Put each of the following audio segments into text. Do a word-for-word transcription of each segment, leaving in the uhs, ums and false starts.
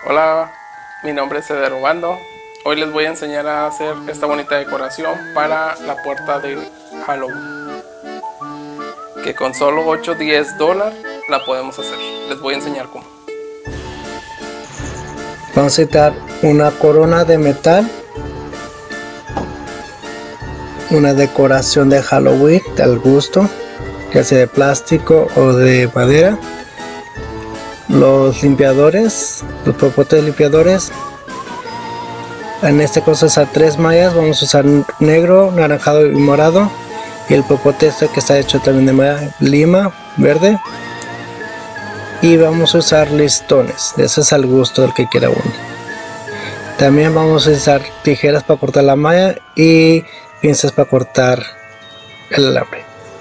Hola, mi nombre es Eder Obando. Hoy les voy a enseñar a hacer esta bonita decoración para la puerta de Halloween, que con solo ocho o diez dólares la podemos hacer. Les voy a enseñar cómo. Vamos a necesitar una corona de metal, una decoración de Halloween al gusto, que sea de plástico o de madera, los limpiadores, los popotes limpiadores. En este caso es a tres mallas, vamos a usar negro, naranjado y morado, y el popote este que está hecho también de madera lima verde, y vamos a usar listones, ese es al gusto del que quiera uno. También vamos a usar tijeras para cortar la malla y pinzas para cortar el alambre.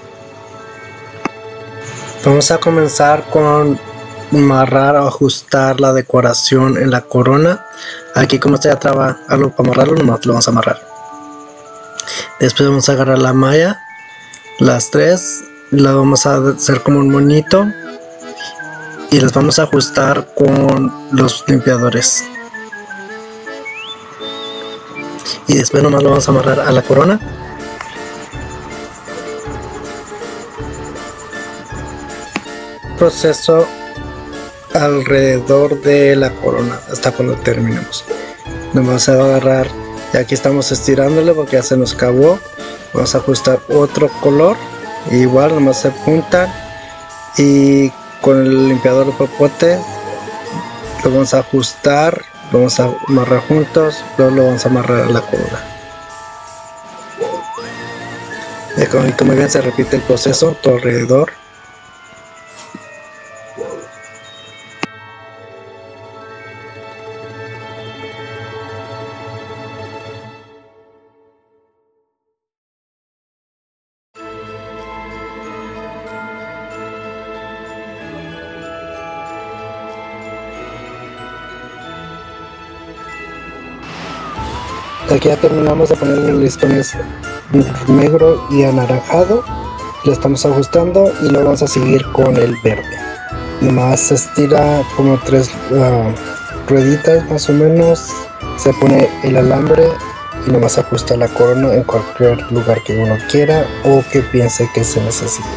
Vamos a comenzar con amarrar o ajustar la decoración en la corona. Aquí, como está ya traba algo para amarrarlo, nomás lo vamos a amarrar. Después vamos a agarrar la malla, las tres, la vamos a hacer como un monito y las vamos a ajustar con los limpiadores. Y después nomás lo vamos a amarrar a la corona. Proceso alrededor de la corona hasta cuando terminemos. Nomás se va a agarrar, y aquí estamos estirándole porque ya se nos acabó. Vamos a ajustar otro color, igual nomás se juntan, y con el limpiador de popote lo vamos a ajustar, lo vamos a amarrar juntos, luego lo vamos a amarrar a la corona. Y como, como ven, se repite el proceso todo alrededor. Aquí ya terminamos de poner los listones negro y anaranjado, lo estamos ajustando y lo vamos a seguir con el verde. Nomás se estira como tres uh, rueditas más o menos, se pone el alambre y nomás se ajusta la corona en cualquier lugar que uno quiera o que piense que se necesite.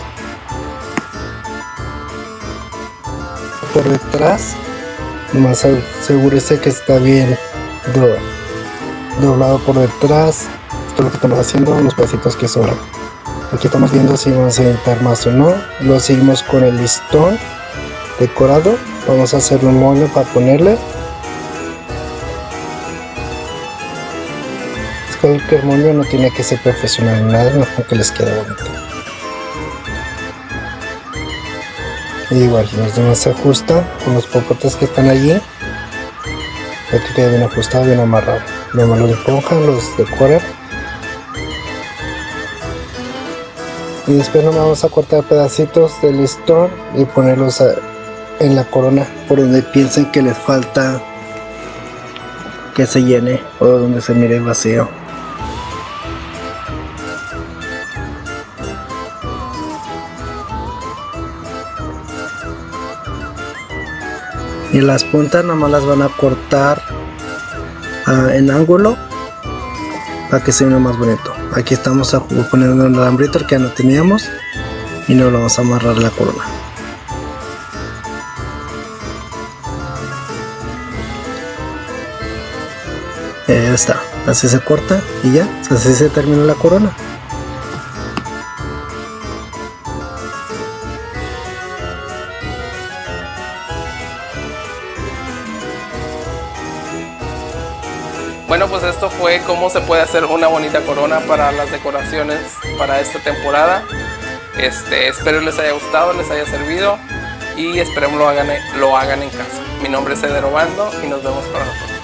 Por detrás, nomás asegúrese que está bien doblado. doblado por detrás. Esto es lo que estamos haciendo, los pedacitos que sobran. Aquí estamos viendo si vamos a necesitar más o no. Lo seguimos con el listón decorado. Vamos a hacer un moño para ponerle. Cualquier moño, no tiene que ser profesional ni nada, mejor que les quede bonito. Y igual los demás se ajustan con los popotes que están allí. Aquí queda bien ajustado, bien amarrado. Luego los esponjan, los decoran. Y después nos vamos a cortar pedacitos de listón y ponerlos a, en la corona por donde piensen que les falta que se llene o donde se mire vacío. Y las puntas nomás las van a cortar uh, en ángulo para que se vea más bonito. Aquí estamos poniendo un alambrito que ya no teníamos y no lo vamos a amarrar a la corona. Eh, ya está, así se corta y ya, así se termina la corona. Bueno, pues esto fue cómo se puede hacer una bonita corona para las decoraciones para esta temporada. Este, espero les haya gustado, les haya servido y esperemos lo hagan, lo hagan en casa. Mi nombre es Eder Obando y nos vemos para la próxima.